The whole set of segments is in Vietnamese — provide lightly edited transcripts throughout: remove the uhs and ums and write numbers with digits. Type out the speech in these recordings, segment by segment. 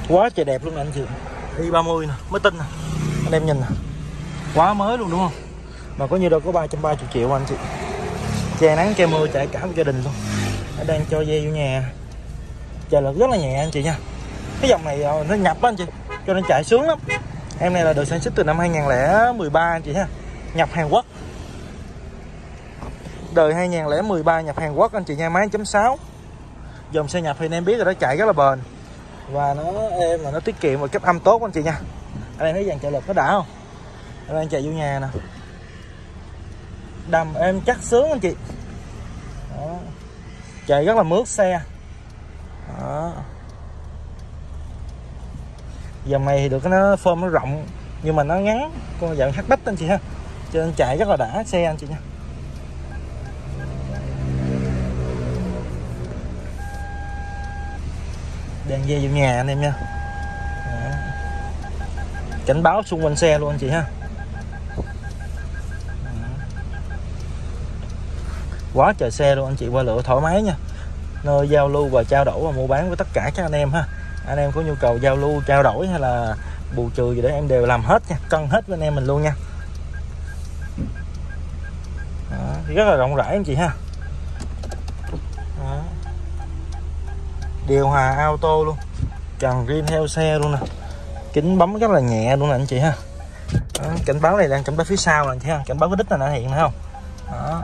Quá trời đẹp luôn nè anh chị. Y30 nè, mới tinh nè. Anh em nhìn nè. Quá mới luôn đúng không? Mà có như đâu có 330 triệu anh chị. Che nắng che mưa chạy cả một gia đình luôn. Nó đang cho dê vô nhà. Trời lực rất là nhẹ anh chị nha. Cái dòng này nó nhập á anh chị, cho nên chạy sướng lắm. Em này là được sản xuất từ năm 2013 anh chị ha. Nhập Hàn Quốc. Đời 2013 nhập Hàn Quốc anh chị nha, máy 1.6. Dòng xe nhập thì anh em biết rồi đó, chạy rất là bền. Và nó êm, là nó tiết kiệm và cấp âm tốt anh chị nha. Anh em thấy dàn trợ lực nó đã không? Anh đang chạy vô nhà nè. Đầm êm chắc sướng anh chị. Đó. Chạy rất là mướt xe. Đó. Dòng này thì được cái nó form nó rộng nhưng mà nó ngắn, con dạng hatchback anh chị ha, cho nên chạy rất là đã xe anh chị nha. Đang dê vô nhà anh em nha. Đó. Cảnh báo xung quanh xe luôn anh chị ha. Đó. Quá trời xe luôn anh chị, qua lựa thoải mái nha. Nơi giao lưu và trao đổi và mua bán với tất cả các anh em ha. Anh em có nhu cầu giao lưu trao đổi hay là bù trừ gì đó em đều làm hết nha, cân hết với anh em mình luôn nha. Đó, rất là rộng rãi anh chị ha. Đó. Điều hòa auto luôn, trần riêng theo xe luôn nè, kính bấm rất là nhẹ luôn nè anh chị ha. Đó, cảnh báo này đang cảnh báo phía sau nè anh chị ha, cảnh báo cái đít này nó hiện nữa không. Đó.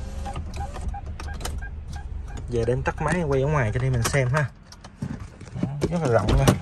Về đến tắt máy quay ở ngoài cho nên mình xem ha. Đó, rất là rộng nha.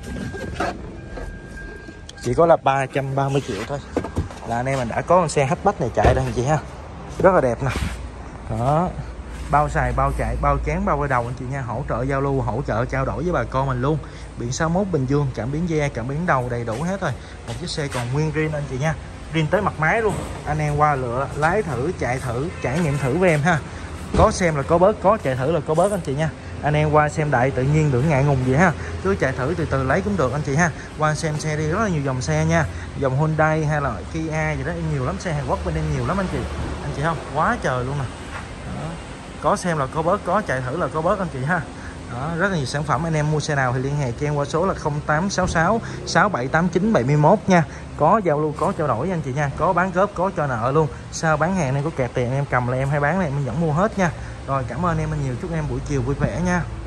Chỉ có là 330 triệu thôi là anh em mình đã có con xe hatchback này chạy đây anh chị ha. Rất là đẹp nè. Đó. Bao xài, bao chạy, bao chén, bao quay đầu anh chị nha. Hỗ trợ giao lưu, hỗ trợ trao đổi với bà con mình luôn. Biển 61 Bình Dương, cảm biến da, cảm biến đầu đầy đủ hết rồi. Một chiếc xe còn nguyên riêng anh chị nha. Riêng tới mặt máy luôn. Anh em qua lựa, lái thử, chạy thử, trải nghiệm thử với em ha. Có xem là có bớt, có chạy thử là có bớt anh chị nha. Anh em qua xem đại tự nhiên đừng ngại ngùng gì ha, cứ chạy thử từ từ lấy cũng được anh chị ha. Qua xem xe đi, rất là nhiều dòng xe nha, dòng Hyundai hay là Kia gì đó, nhiều lắm, xe Hàn Quốc bên em nhiều lắm anh chị không, quá trời luôn nè. Đó. Có xem là có bớt, có chạy thử là có bớt anh chị ha. Đó, rất là nhiều sản phẩm. Anh em mua xe nào thì liên hệ cho em qua số là 0866 6789 71 nha. Có giao lưu, có trao đổi anh chị nha, có bán góp, có cho nợ luôn. Sao bán hàng em có kẹt tiền em cầm là em hay bán này em vẫn mua hết nha. Rồi cảm ơn em nhiều, chúc em buổi chiều vui vẻ nha.